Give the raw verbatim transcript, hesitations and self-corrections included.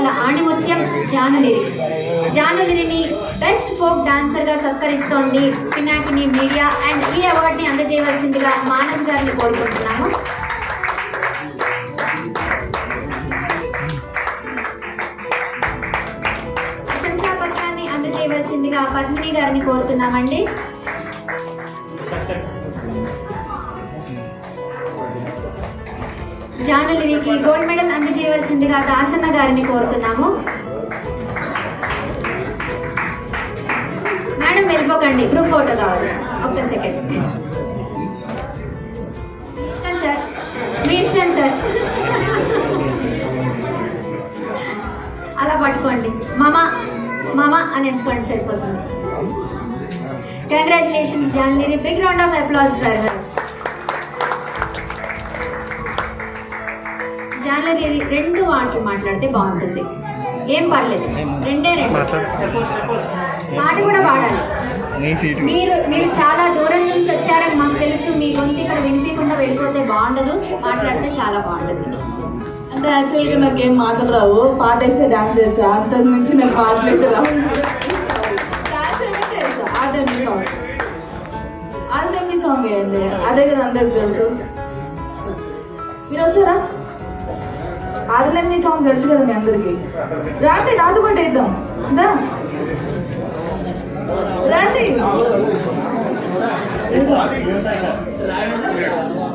ఆణిముత్యం జానులిరి. జానులిరిని best folk dancer గా సత్కరిస్తోంది పినాకిని మీడియా. అండ్ ఈ అవార్డుని అందజేయవలసిందిగా మానస్ గారిని కోరుకుంటున్నాము. ప్రశంసా పత్రాన్ని అందజేయవలసిందిగా పద్మిని గారిని కోరుతున్నామండి. జానులిరికి గోల్డ్ మెడల్ అందజేయవలసిందిగా దాసన్న గారిని కోరుతున్నాము. మేడం వెళ్ళిపోకండి, గ్రూప్ ఫోటో కావాలి. ఒక్క సెకండ్. ఇష్టం సార్, మీ ఇష్టం సార్. అలా పట్టుకోండి. మామ మామ అనేసుకోండి, సరిపోతుంది. Congratulations Janulyri. Big round of applause for her. Janulyri రెండు మాటలు మాట్లాడితే బాగుంటుంది. ఏం పర్లేదు, రెండే రెండు మాట కూడా పాడాలి. మీరు మీరు చాలా దూరం నుంచి వచ్చారని మాకు తెలుసు. మీ గొంతు ఇక్కడ వినిపించకుండా వెళ్ళిపోతే బాగుండదు, మాట్లాడితే చాలా బాగుంటుంది. అంటే యాక్చువల్గా నాకు ఏం మాటలు రావు, పాట వేస్తే డాన్స్ చేస్తా, అంతకు మించి నాకు పాటలు రావు. డాన్స్ ఏమైతే చేస్తా. ఆర్డెన్ని సాంగ్ ఆర్డెన్ని సాంగ్ వేయండి, అదే కదా అందరికి తెలుసు. మీరు వస్తారా? ఆడలన్నీ సాంగ్ తెలుసు కదా మీ అందరికి. రాండి, నాతో పాటు వేద్దాం. రండి.